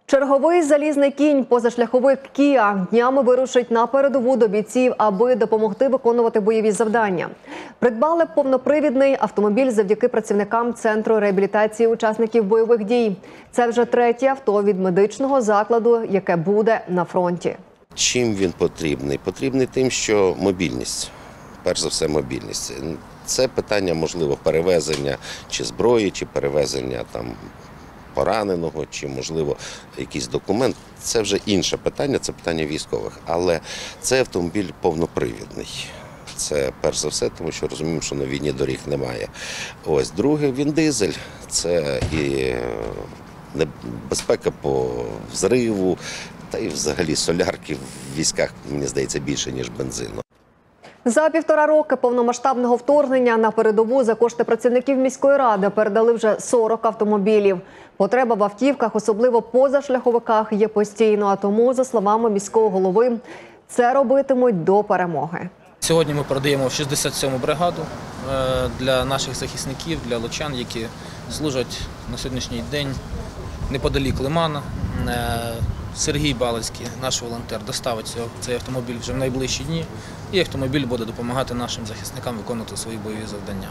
Черговий залізний кінь, позашляховик «Кіа» днями вирушить на передову до бійців, аби допомогти виконувати бойові завдання. Придбали повнопривідний автомобіль завдяки працівникам Центру реабілітації учасників бойових дій. Це вже третє авто від медичного закладу, яке буде на фронті. Чим він потрібний? Потрібний тим, що мобільність, перш за все мобільність. Це питання, можливо, перевезення чи зброї, чи перевезення пораненого, чи, можливо, якийсь документ. Це вже інше питання, це питання військових. Але цей автомобіль повнопривідний. Це перш за все, тому що розуміємо, що на війні доріг немає. Ось, друге, він дизель. Це і небезпека по взриву, та й взагалі солярки в військах, мені здається, більше, ніж бензину. За 1,5 роки повномасштабного вторгнення на передову за кошти працівників міської ради передали вже 40 автомобілів. Потреба в автівках, особливо позашляховиках, є постійно, а тому, за словами міського голови, це робитимуть до перемоги. Сьогодні ми передаємо 67-му бригаду для наших захисників, для лучан, які служать на сьогоднішній день неподалік Лимана. Сергій Балицький, наш волонтер, доставить цей автомобіль вже в найближчі дні, і автомобіль буде допомагати нашим захисникам виконувати свої бойові завдання.